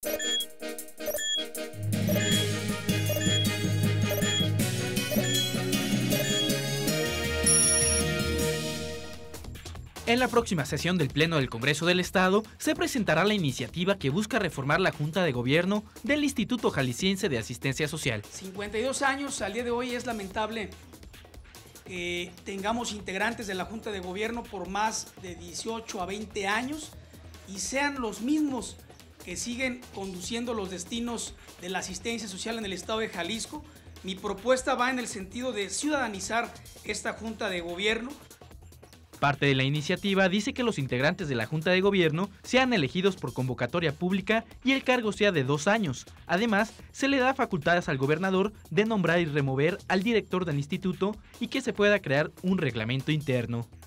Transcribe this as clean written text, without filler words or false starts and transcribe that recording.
En la próxima sesión del Pleno del Congreso del Estado se presentará la iniciativa que busca reformar la Junta de Gobierno del Instituto Jalisciense de Asistencia Social. 52 años, al día de hoy es lamentable que tengamos integrantes de la Junta de Gobierno por más de 18 a 20 años y sean los mismos que siguen conduciendo los destinos de la asistencia social en el estado de Jalisco. Mi propuesta va en el sentido de ciudadanizar esta Junta de Gobierno. Parte de la iniciativa dice que los integrantes de la Junta de Gobierno sean elegidos por convocatoria pública y el cargo sea de 2 años. Además, se le da facultades al gobernador de nombrar y remover al director del instituto y que se pueda crear un reglamento interno.